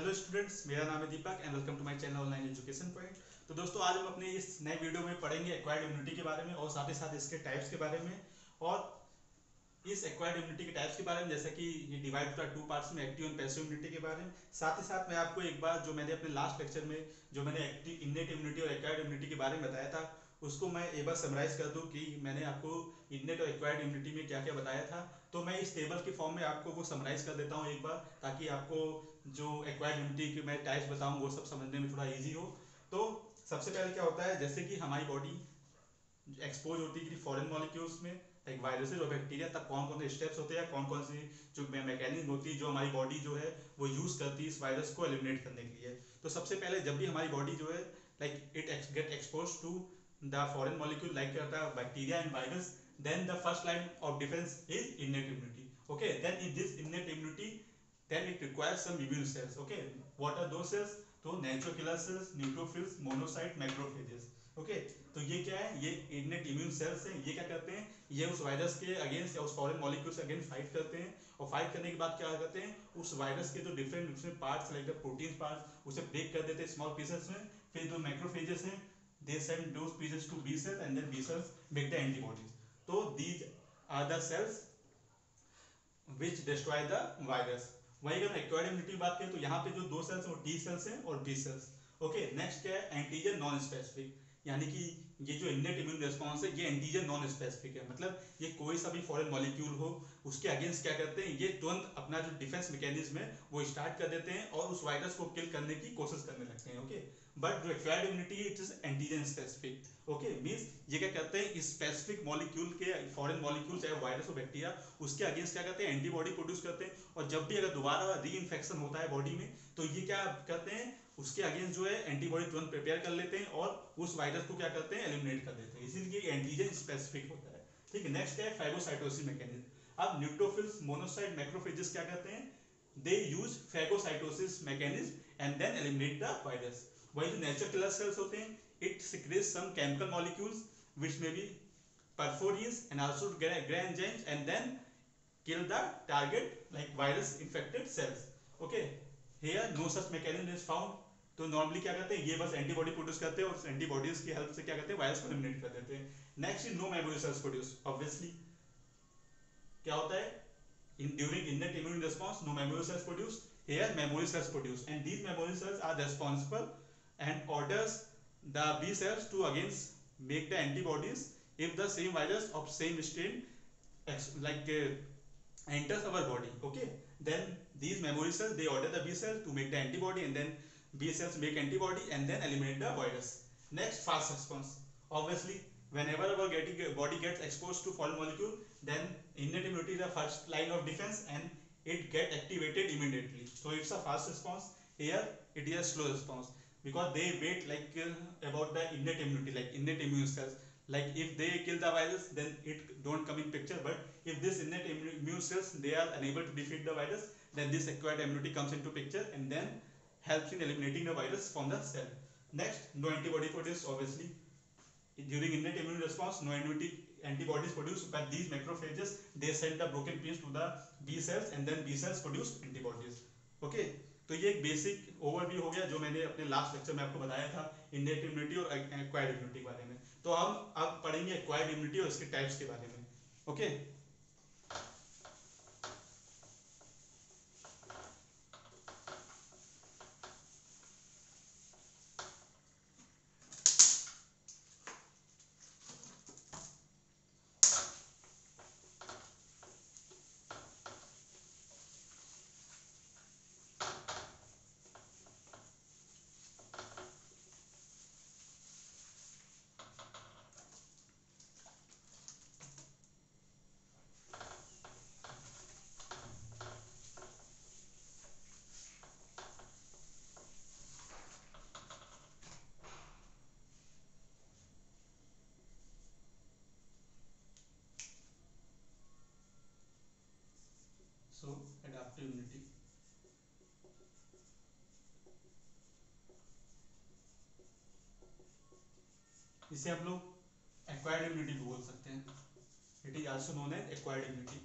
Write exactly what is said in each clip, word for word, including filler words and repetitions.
Hello students, मेरा नाम है Deepak and welcome to my channel online education point. तो दोस्तों, आज हम अपने इस नए वीडियो में पढ़ेंगे एक्वायर्ड इम्यूनिटी के बारे में और साथ ही साथ इसके टाइप्स के बारे में। और इस एक्वायर्ड इम्यूनिटी के टाइप्स के बारे में, जैसे कि ये डिवाइड होता है टू पार्ट्स में, एक्टिव एंड पैसिव इम्यूनिटी के बारे में। साथ ही साथ मैं आपको एक बार जो मैंने अपने लास्ट लेक्चर में जो मैंने एक्टिव इन्नेट इम्यूनिटी और एक्वायर्ड इम्यूनिटी के बारे में बताया था, उसको मैं एक बार समराइज कर दूं कि मैंने आपको इन्नेट और एक्वायर्ड इम्यूनिटी में क्या क्या बताया था। तो मैं इस टेबल की फॉर्म में आपको वो समराइज कर देता हूँ एक बार, ताकि आपको जो एक्वायर्ड इम्यूनिटी के मैं टाइप्स बताऊँ वो सब समझने में थोड़ा ईजी हो। तो सबसे पहले क्या होता है, जैसे कि हमारी बॉडी एक्सपोज होती है फॉरेन मॉलिक्यूल्स में, लाइक वायरसेस और बैक्टीरिया, तब कौन कौन से स्टेप्स होते हैं, कौन कौन सी जो मैकेनिज्म होती है जो हमारी बॉडी जो है वो यूज करती है इस वायरस को एलिमिनेट करने के लिए। तो सबसे पहले जब भी हमारी बॉडी जो है like it get expose to the foreign molecule like bacteria and virus, then the first line of defense is innate immunity. Okay, then in this innate immunity, then it requires some immune cells. Okay, what are those cells? तो natural killer cells, neutrophils, monocyte, macrophages. Okay okay, तो ये क्या है, ये innate immune cells हैं। ये क्या करते हैं, ये उस वायरस के अगेंस्ट या उस फॉरेन मॉलिक्यूल से अगेंस्ट फाइट करते हैं। और फाइट करने के बाद क्या करते हैं, उस वायरस के जो different different parts like the protein parts उसे ब्रेक कर देते हैं स्मॉल पीसेस में। फिर जो मैक्रोफेजेस हैं, they send those pieces to B cells and then B cells make the antibodies. तो these are the cells which destroy the virus। वही अगर एक्वायर्ड इम्यूनिटी की बात करें तो यहाँ पे जो दो सेल्स हैं वो टी सेल्स हैं और बी सेल्स। ओके, नेक्स्ट क्या है, एंटीजन नॉन स्पेसिफिक, यानी कि ये जो इन्नेट इम्यून रिस्पॉन्स है ये एंटीजन नॉन स्पेसिफिक है। मतलब ये कोई सा भी फॉरेन मॉलिक्यूल हो उसके अगेंस्ट क्या करते हैं, ये तुरंत अपना जो डिफेंस मैकेनिज्म है वो स्टार्ट कर देते हैं और उस वायरस को किल करने की कोशिश करने लगते हैं। ओके, बट जो एक्वायर्ड इम्यूनिटी है it is antigen specific. Okay, means ये क्या करते हैं, इस स्पेसिफिक मॉलिक्यूल के फॉरेन मॉलिक्यूल चाहे वायरस हो बैक्टीरिया, उसके अगेंस्ट क्या करते हैं, एंटीबॉडी प्रोड्यूस करते हैं। और जब भी अगर दोबारा री इन्फेक्शन होता है बॉडी में तो ये क्या करते हैं, उसके अगेंस्ट जो है एंटीबॉडी तुरंत प्रिपेयर कर लेते हैं और उस वायरस को क्या करते हैं, एलिमिनेट कर देते हैं। इसीलिए एंटीजन स्पेसिफिक होता है। ठीक है, नेक्स्ट क्या है, फैगोसाइटोसिस मैकेनिज्म। अब न्यूट्रोफिल्स, मोनोसाइट, मैक्रोफेजेस क्या करते हैं, they use phagocytosis mechanism and then eliminate the virus. वही जो नेचुरल किलर सेल्स होते हैं, it secretes some chemical molecules which may be perforins and also gray enzymes and then kill the target like virus infected cells. Okay, here no such mechanism is found। तो normally क्या करते हैं, ये बस antibody produce करते हैं और उस एंटीबॉडीज की हेल्प से क्या करते हैं, वायरस को एलिमिनेट कर देते हैं। Next no memory cells produce. Obviously क्या होता है, in during innate immune response no memory cells produced, here memory cells produced and these memory cells are responsible and orders the B cells to against make the antibodies if the same virus of same strain like uh, enters our body. Okay, then these memory cells they order the B cells to make the antibody and then B cells make antibody and then eliminate the virus. Next, fast response. Obviously whenever our getting body gets exposed to foreign molecule, then innate immunity is the first line of defense and it get activated immediately. So it's a fast response. Here it is a slow response because they wait like uh, about the innate immunity, like innate immune cells. Like if they kill the virus then it don't come in picture, but if this innate immune cells they are unable to defeat the virus, then this acquired immunity comes into picture and then helps in eliminating the virus from the cell. Next, no antibody produced. Obviously during innate immune response no antibodies produced, but these macrophages they send the broken piece to the B cells and then B cells produce antibodies. Okay, तो ये एक basic overview हो गया जो मैंने अपने last lecture में आपको बताया था इन्नेट इम्यूनिटी और एक्वायर्ड इम्यूनिटी के बारे में। तो हम अब पढ़ेंगे एक्वायर्ड इम्यूनिटी और इसके टाइप्स के बारे में। ओके, सो एडाप्टिव इम्यूनिटी, इसे हम लोग एक्वायर्ड इम्यूनिटी भी बोल सकते हैं। It is also known as acquired immunity.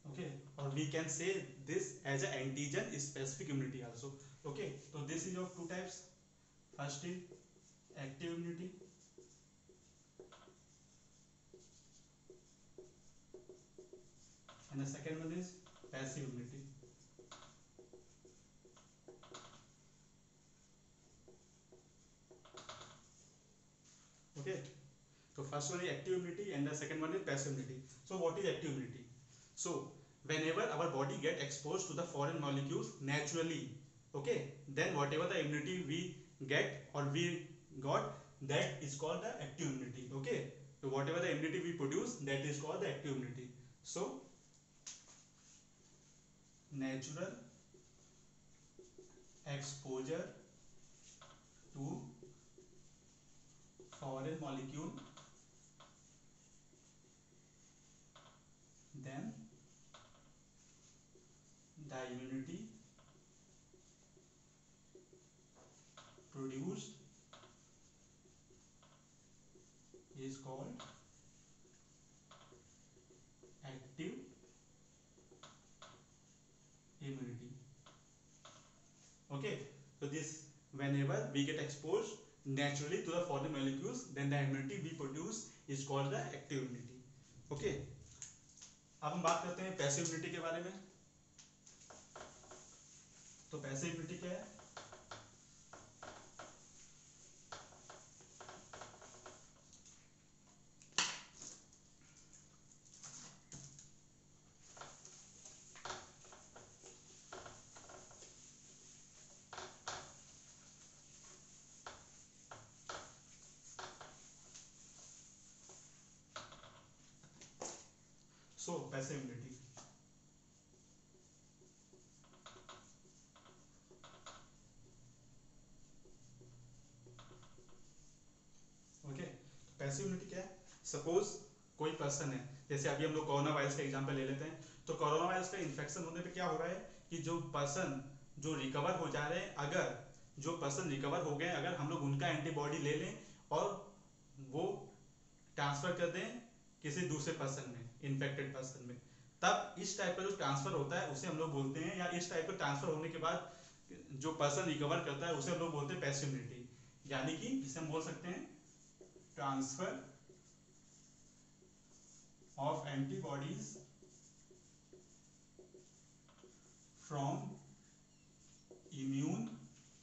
okay, or we can say this as a antigen specific immunity also. Okay, so this is of two types. First is active immunity and the second one is passive immunity. Okay, so first one is active immunity and the second one is passive immunity. So what is active immunity? So whenever our body get exposed to the foreign molecules naturally, okay, then whatever the immunity we get or we got, that is called the active immunity. Okay, so whatever the immunity we produce, that is called the active immunity. So natural exposure to foreign molecule, then the immunity produced is called active immunity. Okay, so this, whenever we get exposed naturally to the foreign molecules, then the immunity we produce is called the active immunity. Okay, अब हम बात करते हैं passive immunity के बारे में. तो passive immunity क्या है? So passive immunity. Okay, passive immunity क्या है? सपोज कोई पर्सन है, जैसे अभी हम लोग कोरोना वायरस का एग्जांपल ले लेते हैं. तो कोरोना वायरस का इन्फेक्शन होने पे क्या हो रहा है कि जो पर्सन जो रिकवर हो जा रहे हैं, अगर जो पर्सन रिकवर हो गए, अगर हम लोग उनका एंटीबॉडी ले लें और वो ट्रांसफर कर दें किसी दूसरे पर्सन में, इन्फेक्टेड पर्सन में, तब इस टाइप का जो ट्रांसफर होता है उसे हम लोग बोलते हैं, या इस टाइप का ट्रांसफर होने के बाद जो पर्सन रिकवर करता है उसे हम लोग बोलते हैं पैसिव इम्यूनिटी. यानी कि इसे हम बोल सकते हैं transfer of antibodies from immune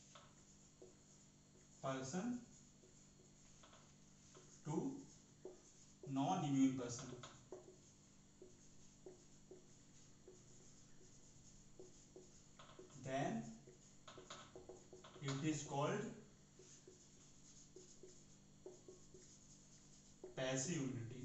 person to non-immune person. Then it is called passive immunity.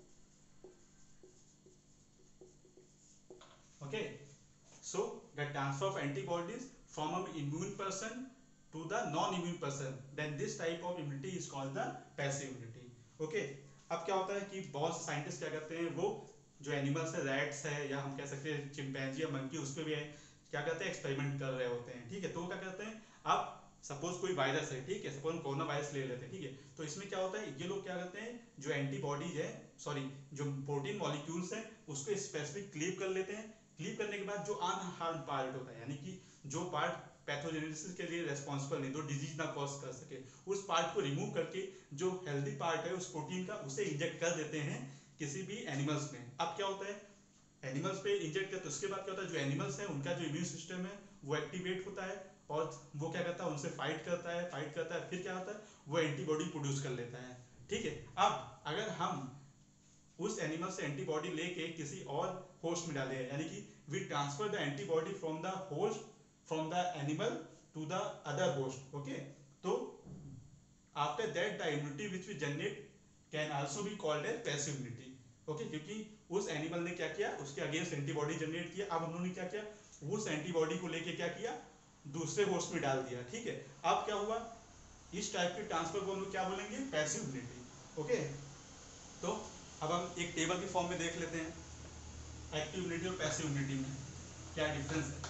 Okay, so the transfer of antibodies from an immune person to the non-immune person, then this type of immunity is called the passive immunity. Okay, अब क्या होता है कि बहुत से scientist क्या करते हैं, वो जो एनिमल्स है, रैट्स है या हम कह सकते हैं चिंपैंजी या मंकी, उस पर भी है, क्या करते हैं, एक्सपेरिमेंट कर रहे होते हैं. ठीक है, तो वो क्या करते हैं, अब सपोज कोई वायरस है, ठीक है, सपोज हम कोरोना वायरस ले लेते हैं, ठीक है, तो इसमें क्या होता है, ये लोग क्या करते हैं, जो एंटीबॉडीज है, सॉरी जो प्रोटीन मॉलिक्यूल्स है, उसको स्पेसिफिक क्लीव कर लेते हैं. क्लीव करने के बाद जो अनहार्म पार्ट होता है, यानी कि जो पार्ट पैथोजेनेसिस के लिए रेस्पॉन्सिबल नहीं, जो डिजीज ना कॉज कर सके, उस पार्ट को रिमूव करके जो हेल्दी पार्ट है उस प्रोटीन का, उसे इंजेक्ट कर देते हैं किसी भी एनिमल्स में. अब क्या होता है, एनिमल्स पे इंजेक्ट करते, उसके बाद क्या होता है, जो एनिमल्स है उनका जो इम्यून सिस्टम है वो एक्टिवेट होता है और वो क्या करता है, उनसे फाइट करता है, फाइट करता है, फिर क्या होता है, वो एंटीबॉडी प्रोड्यूस कर लेता है. ठीक है, अब अगर हम उस एनिमल से एंटीबॉडी लेके किसी और होस्ट में डाले, यानी कि we transfer the antibody from the host, from the animal to the other host. Okay, तो after that the immunity which we generate can also be called as passive immunity. Okay, क्योंकि उस animal ने क्या किया, उसके against antibody generate किया, अब उन्होंने क्या किया, उस एंटीबॉडी को लेके क्या किया, दूसरे होस्ट में डाल दिया. ठीक है, अब क्या हुआ, इस टाइप के ट्रांसफर को हम लोग क्या बोलेंगे, पैसिव इम्यूनिटी. ओके, तो अब हम एक टेबल की फॉर्म में देख लेते हैं एक्टिव इम्यूनिटी और पैसिव इम्यूनिटी में क्या डिफरेंस है.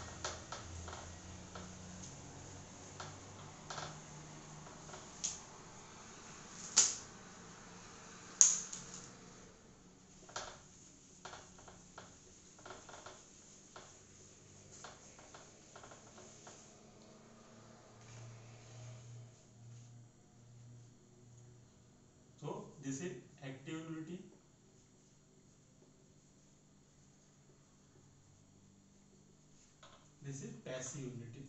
This is active immunity. This is passive immunity.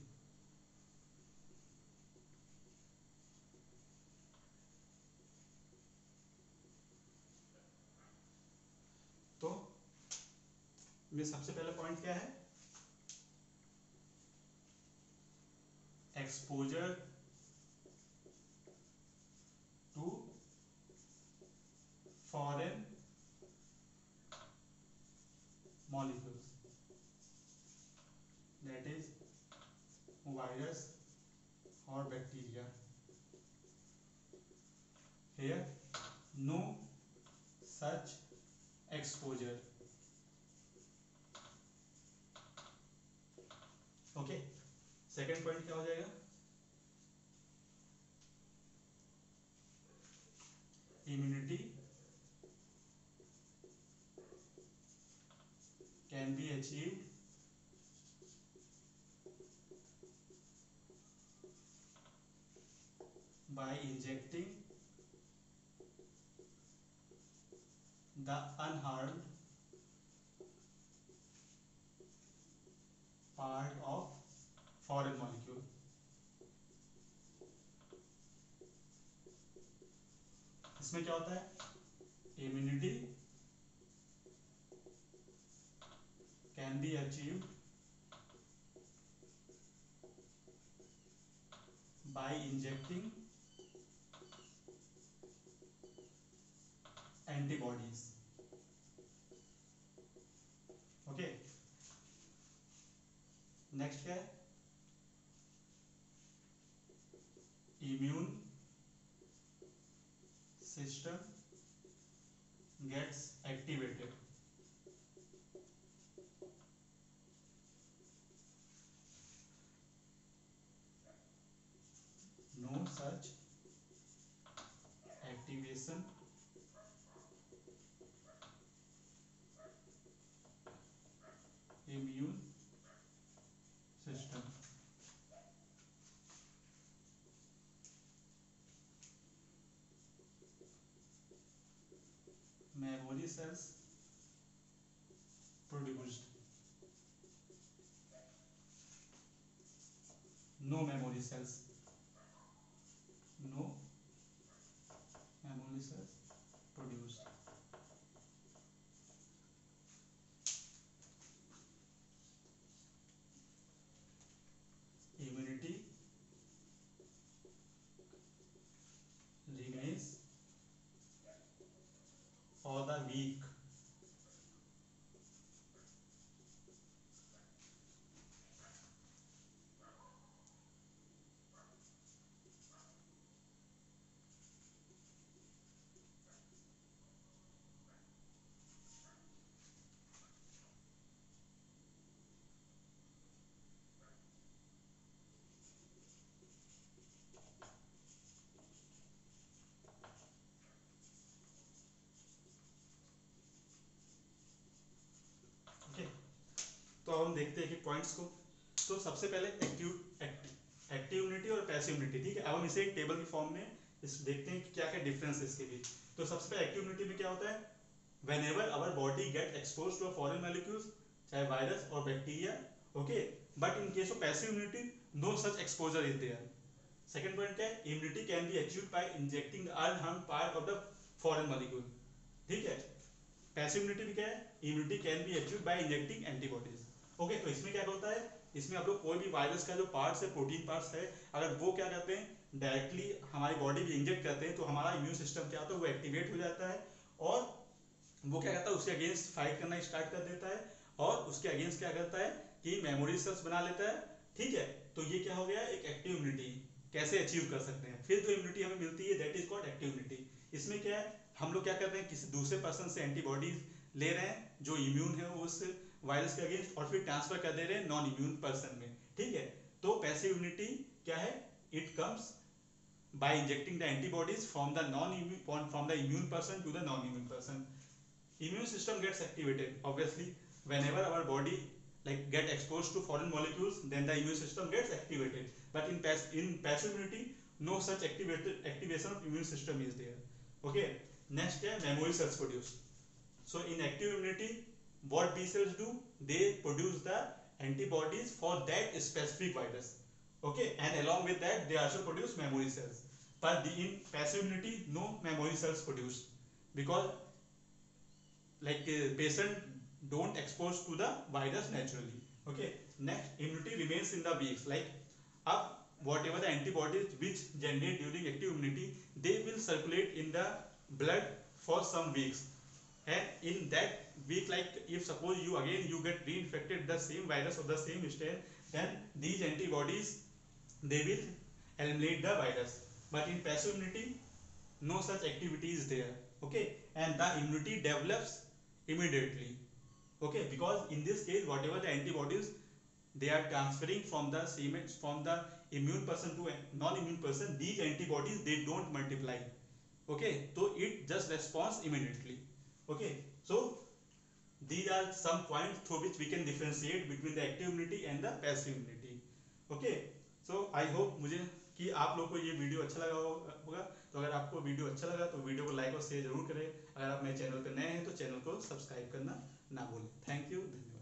तो ये सबसे पहला पॉइंट क्या है? Exposure to foreign molecules, that is virus और bacteria. Here no such exposure. Okay, second point क्या हो जाएगा? Immunity can be achieved by injecting the unharmed part of foreign molecule. इसमें क्या होता है? Immunity can be achieved by injecting antibodies. Okay, next क्या है? Immune system gets activated. No such activation immune system. Memory cells produced. No memory cells. No memory cells produced. Immunity remains for the weak. तो अब हम देखते हैं कि points को. तो सबसे पहले एक्टिव एक्टिव इम्यूनिटी और पैसिव इम्यूनिटी. ठीक है, अब हम इसे एक टेबल की फॉर्म में इस देखते हैं कि क्या क्या डिफरेंस है इसके बीच. तो सबसे पहले एक्टिव इम्यूनिटी में क्या होता है? whenever our body get exposed to a foreign molecules, चाहे वायरस और bacteria, okay, but in case of passive immunity no such exposure is there. Second point क्या है? Immunity can be achieved by injecting the unharmed part of the foreign molecule. ठीक है, passive immunity भी क्या है? Immunity can be achieved by injecting antibodies. Okay, तो इसमें क्या होता है? इसमें आप लोग कोई भी वायरस का जो पार्ट्स है, प्रोटीन पार्ट्स है, अगर वो क्या करते हैं डायरेक्टली हमारी बॉडी में इंजेक्ट करते हैं तो हमारा इम्यून सिस्टम क्या होता है? वो एक्टिवेट हो जाता है और वो क्या करता है? उसके अगेंस्ट फाइट करना स्टार्ट कर देता है और उसके अगेंस्ट क्या करता है कि मेमोरी सेल्स बना लेता है. ठीक है, तो ये क्या हो गया? एक एक्टिव इम्यूनिटी. कैसे अचीव कर सकते हैं? फिर जो इम्यूनिटी हमें मिलती है that is called active immunity. इसमें क्या है? हम लोग क्या करते हैं? किसी दूसरे पर्सन से एंटीबॉडीज ले रहे हैं जो इम्यून है उस वायरस के अगेंस्ट और फिर ट्रांसफर कर दे रहे हैं नॉन इम्यून पर्सन में. ठीक है, तो पैसिव इम्यूनिटी क्या है? It comes by injecting the antibodies from the non-immune from the immune person to the non-immune person. Immune system gets activated obviously whenever our body like get exposed to foreign molecules, then the immune system gets activated. But in pass in passive immunity, no such activated activation of immune system is there. Okay, next है memory cells produce. So in active immunity, what B cells do? They produce the antibodies for that specific virus. Okay, and along with that, they also produce memory cells. But the, in passive immunity, no memory cells produced because like uh, patient don't expose to the virus naturally. Okay, next immunity remains in the weeks. Like up whatever the antibodies which generate during active immunity, they will circulate in the blood for some weeks. And in that week, like if suppose you again you get reinfected the same virus or the same strain, then these antibodies they will eliminate the virus. But in passive immunity, no such activity is there. Okay, and the immunity develops immediately. Okay, because in this case whatever the antibodies they are transferring from the same from the immune person to a non-immune person, these antibodies they don't multiply. Okay, so it just responds immediately. Okay, so these are some points through which we can differentiate between the active immunity and the passive immunity. Okay, so I hope मुझे कि आप लोग को ये video अच्छा लगा होगा. तो अगर आपको वीडियो अच्छा लगा तो वीडियो को लाइक और शेयर जरूर करें. अगर आप मेरे चैनल पर नए हैं तो चैनल को सब्सक्राइब करना ना भूलें. Thank you.